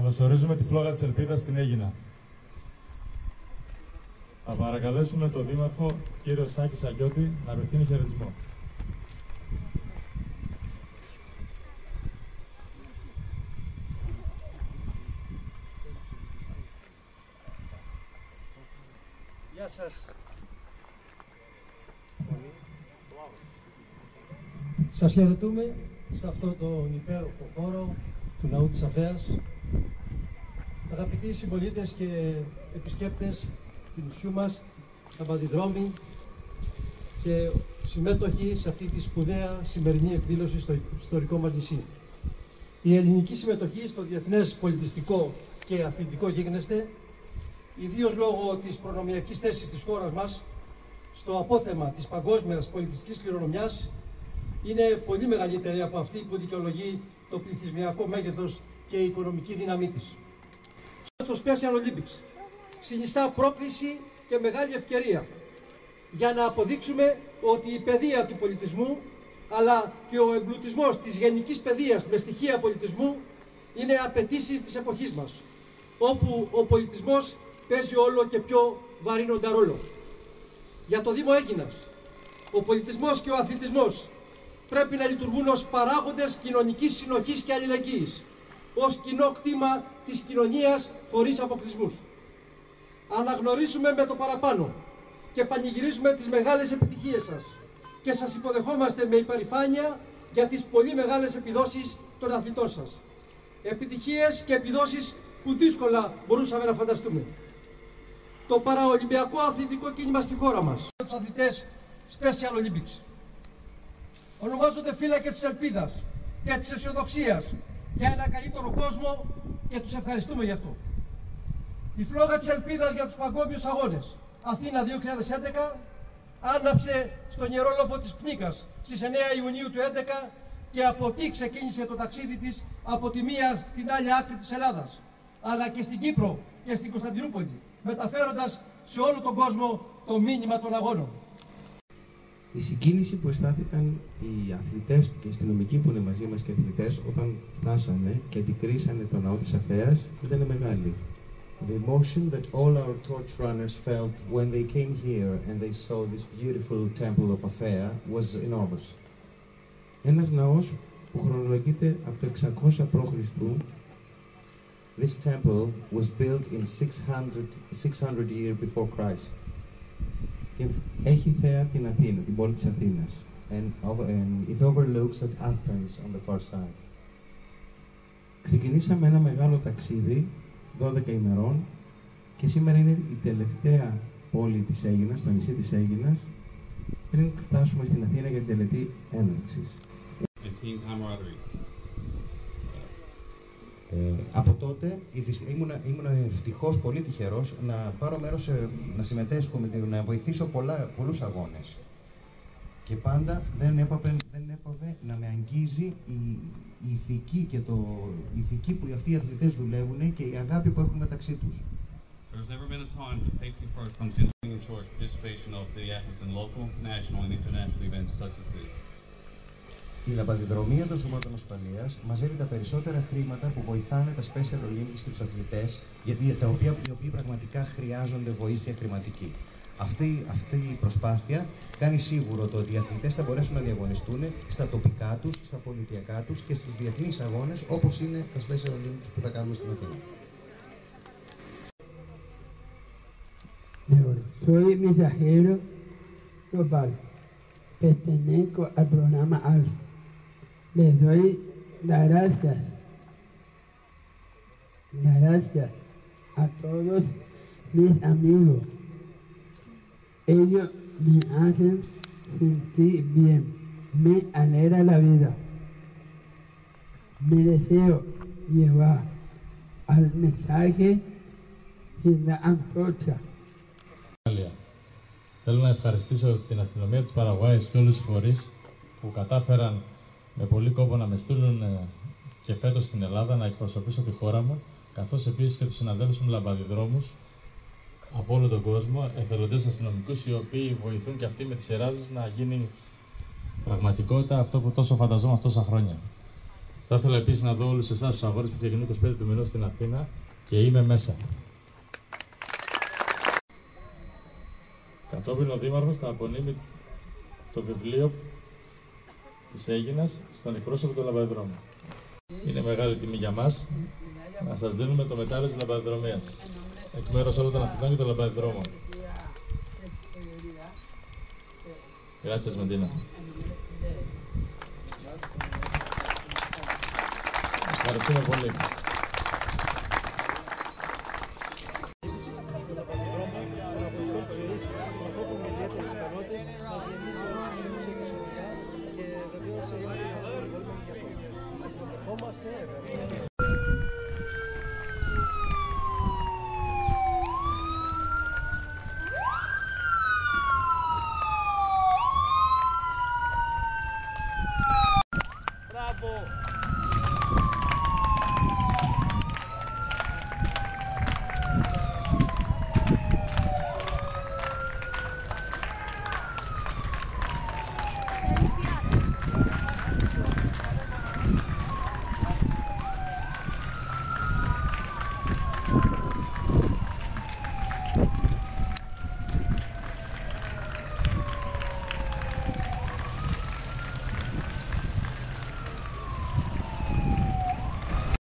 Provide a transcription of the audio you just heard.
Καλωσορίζουμε τη φλόγα της Ελπίδας στην Αίγινα. Θα παρακαλέσουμε τον Δήμαρχο, κύριο Σάκη Σακιώτη, να απευθύνει χαιρετισμό. Γεια σας. Σας χαιρετούμε σε αυτό το υπέροχο χώρο του Ναού της Αφέας. Αγαπητοί συμπολίτες και επισκέπτες του νησιού μας, λαμπαδιδρόμοι και συμμέτοχοι σε αυτή τη σπουδαία σημερινή εκδήλωση στο ιστορικό μας νησί. Η ελληνική συμμετοχή στο διεθνές πολιτιστικό και αθλητικό γίγνεσθε, ιδίως λόγω της προνομιακής θέσης της χώρας μας στο απόθεμα της παγκόσμιας πολιτιστικής κληρονομιάς, είναι πολύ μεγαλύτερη από αυτή που δικαιολογεί το πληθυσμιακό μέγεθος και η οικονομική δύναμή της. Στο Special Olympics συνιστά πρόκληση και μεγάλη ευκαιρία για να αποδείξουμε ότι η παιδεία του πολιτισμού αλλά και ο εμπλουτισμός της γενικής παιδείας με στοιχεία πολιτισμού είναι απαιτήσεις της εποχής μας, όπου ο πολιτισμός παίζει όλο και πιο βαρύνοντα ρόλο. Για το Δήμο Αίγινας, ο πολιτισμός και ο αθλητισμός πρέπει να λειτουργούν ως παράγοντες κοινωνικής συνοχής και αλληλεγγύης, ως κοινό κτήμα της κοινωνίας χωρίς αποκλεισμούς. Αναγνωρίζουμε με το παραπάνω και πανηγυρίζουμε τις μεγάλες επιτυχίες σας και σας υποδεχόμαστε με υπερηφάνεια για τις πολύ μεγάλες επιδόσεις των αθλητών σας. Επιτυχίες και επιδόσεις που δύσκολα μπορούσαμε να φανταστούμε. Το παραολυμπιακό αθλητικό κίνημα στη χώρα μας, τους αθλητές Special Olympics, ονομάζονται φύλακες της ελπίδας και της αισιοδοξίας για ένα καλύτερο κόσμο και τους ευχαριστούμε γι' αυτό. Η φλόγα της ελπίδας για τους παγκόσμιους αγώνες Αθήνα 2011 άναψε στον Ιερό Λόφο της Πνίκας στις 9 Ιουνίου του 2011 και από εκεί ξεκίνησε το ταξίδι της από τη μία στην άλλη άκρη της Ελλάδας, αλλά και στην Κύπρο και στην Κωνσταντινούπολη, μεταφέροντας σε όλο τον κόσμο το μήνυμα των αγώνων. Η συγκίνηση που αισθάνθηκαν οι αθλητές και οι αστυνομικοί που είναι μαζί μας και αθλητές όταν φτάσανε και αντικρίσανε τον ναό της Αφέας ήταν μεγάλη. The emotion that all our torch runners felt when they came here and they saw this beautiful temple of Afea was enormous. Ένας ναός που χρονολογείται από το 600 π.Χ. This temple was built in 600 years before Christ. Και έχει θέα την Αθήνα, την πόλη της Αθήνας. And it overlooks at Athens on the far side. Ξεκινήσαμε ένα μεγάλο ταξίδι 12 ημερών και σήμερα είναι η τελευταία πόλη της Αίγινας, το νησί της Αίγινας, πριν φτάσουμε στην Αθήνα για την τελετή έναρξης. Από τότε ήμουν ευτυχώς, πολύ τυχερός να πάρω μέρος, να συμμετέσχω, να βοηθήσω πολλούς αγώνες. Και πάντα δεν έπαβε να με αγγίζει η ηθική και η ηθική που αυτοί οι αθλητές δουλεύουν και η αγάπη που έχουν μεταξύ τους. There's never been a time that Paisley First comes in to ensure participation of the athletes in local, national and international events such as this. Η λαμπαδιδρομία των σωμάτων ασφαλείας μαζεύει τα περισσότερα χρήματα που βοηθάνε τα Special Olympics και τους αθλητές, οι οποίοι πραγματικά χρειάζονται βοήθεια χρηματική. Αυτή η προσπάθεια κάνει σίγουρο το ότι οι αθλητές θα μπορέσουν να διαγωνιστούν στα τοπικά τους, στα πολιτιακά τους και στους διεθνείς αγώνες όπως είναι τα Special Olympics που θα κάνουμε στην Αθήνα. Soy mensajero global, pertenezco al programa ALFA. Les doy las gracias a todos mis amigos. Ellos me hacen sentir bien, me alegra la vida. Me deseo llevar al mensaje y la antorcha. Θέλω να ευχαριστήσω την αστυνομία της Παραγουάης και όλους τους φορείς που κατάφεραν με πολύ κόπο να με στείλουν και φέτος στην Ελλάδα να εκπροσωπήσω τη χώρα μου, καθώς επίσης και τους συναδέλφους μου λαμπαδιδρόμους από όλο τον κόσμο, εθελοντές αστυνομικούς, οι οποίοι βοηθούν και αυτοί με τις σειρά τους να γίνει πραγματικότητα αυτό που τόσο φανταζόμαστε τόσα χρόνια. Θα ήθελα επίσης να δω όλους εσάς τους αγώνες που ξεκινούν 25 του μηνός στην Αθήνα και είμαι μέσα. Κατόπιν ο Δήμαρχος θα απονείμει το βιβλίο της Αίγινας στον εκπρόσωπο του Λαμπαδρόμου. Είναι μεγάλη τιμή για μας να σας δίνουμε το μετάλλιο της Λαμπαδρομίας εκ μέρους όλων των Αθηνών και των Λαμπαδρόμων. Gracias, Medina. Ευχαριστούμε πολύ.